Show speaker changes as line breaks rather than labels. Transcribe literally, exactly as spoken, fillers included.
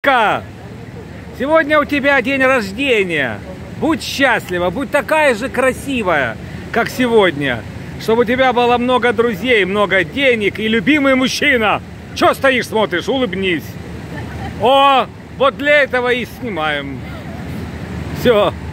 Девочка, сегодня у тебя день рождения. Будь счастлива, будь такая же красивая, как сегодня. Чтобы у тебя было много друзей, много денег и любимый мужчина. Чё стоишь, смотришь? Улыбнись. О, вот для этого и снимаем. Все.